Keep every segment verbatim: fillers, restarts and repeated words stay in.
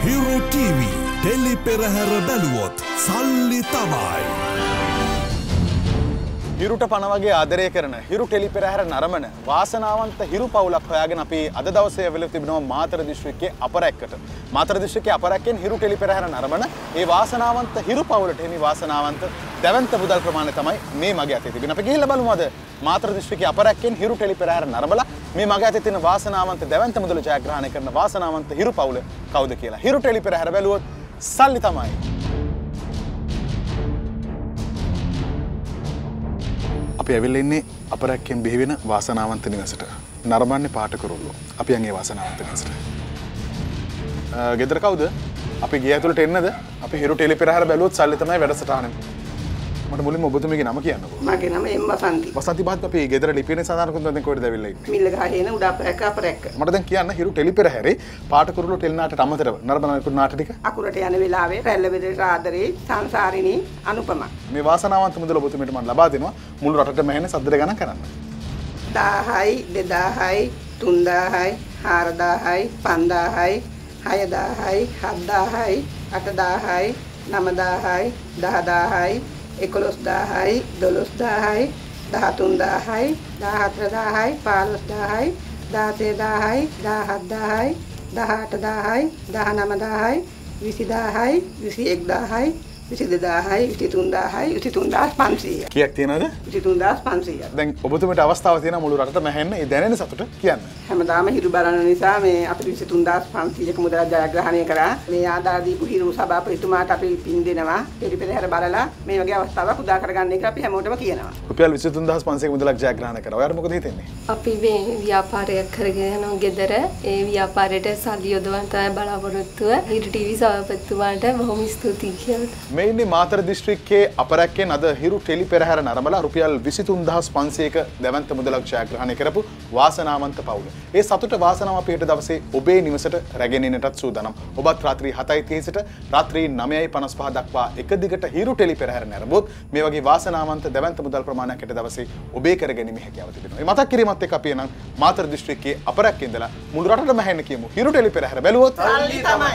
Hiru T V tele පෙරහැර බැලුවොත් සල්ලි තමයි. හිරුට පණ වගේ ආදරය කරන හිරු ටෙලි පෙරහැර නරඹන වාසනාවන්ත හිරු පවුලක් හොයාගෙන අපි අද දවසේ වෙල තිබෙනවා මාතර දිස්ත්‍රික්කයේ අපරැක්කට. මාතර දිස්ත්‍රික්කයේ අපරැක්කෙන් හිරු ටෙලි පෙරහැර නරඹන ඒ වාසනාවන්ත හිරු පවුලට හිමි වාසනාවන්ත දැවැන්ත මුදල් ප්‍රමාණය තමයි මේ මගේ අතේ තිබෙන. අපි ගිහිල්ලා බලමු අද මාතර දිස්ත්‍රික්කයේ අපරැක්කෙන් හිරු ටෙලි පෙරහැර නරඹලා මේ මගේ අතේ තියෙන වාසනාවන්ත දැවැන්ත මුදල ජයග්‍රහණය කරන වාසනාවන්ත හිරු පවුල කවුද කියලා. හිරු ටෙලි පෙරහැර බැලුවොත් සල්ලි තමයි. අපි ඇවිල්ලා ඉන්නේ අපරැක්කෙන් බිහි වෙන වාසනාවන්ත නිවසට. නරඹන්නේ පාටකරුල්ලෝ. අපි යන්නේ වාසනාවන්ත නිවසට. ගෙදර කවුද? අපි ගිය ඇතුළට එන්නද? අපි හිරු ටෙලි පෙරහැර බැලුවොත් සල්ලි තමයි වැඩසටහන. මට මුලින්ම ඔබතුමීගේ නම කියන්නකෝ. මගේ නම එම් වසන්ති. වසන්ති මහත්මයා අපි ගෙදර ලිපිනේ සඳහන් කරන දැන් කොහෙද ඇවිල්ලා ඉන්නේ? මිල්ල ගහේන උඩ අපරැක්ක අපරැක්ක. මට දැන් කියන්න හිරු ටෙලි පෙරහැරේ පාටකරුල්ලෝ ටෙලි නාටට අමතරව නරඹන නාට ටික අකුරට යන වෙලාවේ රැල්ල බෙදේට ආදරේ සංසාරිනී අනුපම. මේ වාසනාවන්ත මුදල ඔබතුමීට මම ලබා දෙනවා මුළු රටටම ඇහෙන සද්දට ගණන් කරන්න. දහයයි දෙදාහයි තුන්දාහයි හාරදාහයි පන්දාහයි හයදාහයි හත්දාහයි අටදාහයි නවදාහයි දහදාහයි එකොළොස්දාහයි දොළොස්දාහයි දහතුන්දාහයි දහහතරදාහයි පහළොස්දාහයි දහසේදාහයි දහහත්දාහයි දහඅටදාහයි දහනවදාහයි විසිදාහයි විසි එක්දාහයි විසි දෙදාහයි විසි තුන්දාහයි විසි තුන්දාස් පන්සීය. කීයක් තියෙනවද? විසි තුන්දාස් පන්සීය. දැන් ඔබතුමීට අවස්ථාව තියෙනවා මුළු රටටම ඇහෙන්න. ඒ දැනෙන සතුට කියන්න. හැමදාම හිරු බලන නිසා මේ අපිට විසි තුන්දාස් පන්සීයක මුදල ජයග්‍රහණය කරා. මේ ආදාර දීපු හිරු සභාපතිතුමාට අපි පින් දෙනවා. ටෙලි පෙරහැර බලලා මේ වගේ අවස්ථාවක් උදා කරගන්න එක අපි හැමෝටම කියනවා. රුපියල් විසි තුන්දාස් පන්සීයක මුදලක් ජයග්‍රහණය කරා. ඔයාලට මොකද හිතෙන්නේ? අපි මේ ව්‍යාපාරයක් කරගෙන යන ගෙදර ඒ ව්‍යාපාරයට සල්ලි යොදවන්න තමයි බලාපොරොත්තුව. හිරු ටීවී සභාපතිතුමාට බොහොම ස්තුතියි කියලා. මේ ඉන්නේ මාතර දිස්ත්‍රික්කයේ අපරැක්කෙන් අද හිරු ටෙලි පෙරහැර නරඹලා රුපියල් විසි තුන්දාස් පන්සීයක දැවැන්ත මුදලක් ජයග්‍රහණය කරපු වාසනාවන්ත පවුල. ඒ සතුට වාසනාව අපි හෙට දවසේ ඔබේ නිවසට රැගෙන එන්නටත් සූදානම්. ඔබත් රාත්‍රී හතයි තිහ සිට රාත්‍රී නවයයි පනස් පහ දක්වා එක දිගට හිරු ටෙලි පෙරහැර නරඹුවොත් මේ වගේ වාසනාවන්ත දැවැන්ත මුදල් ප්‍රමාණයක් හෙට දවසේ ඔබේ කරගැනීමේ හැකියාව තිබෙනවා. මේ මතක් කිරීමත් එක්ක අපි එනම් මාතර දිස්ත්‍රික්කයේ අපරැක්කේ ඉඳලා මුළු රටටම හැෙන්න කියමු. හිරු ටෙලි පෙරහැර බැලුවොත් සල්ලි තමයි.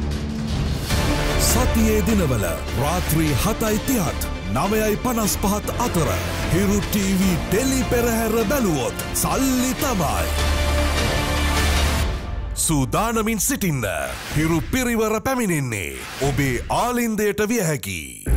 සතියේ දිනවල රාත්‍රී හතයි තිහත් නවයයි පනස් පහත් අතර හිරු ටීවී ටෙලි පෙරහැර බැලුවොත් සල්ලි තමයි. සූදානමින් සිටින්න හිරු පිරිවර පැමිණෙන්නේ ඔබේ ආලින්දයට විය හැකි.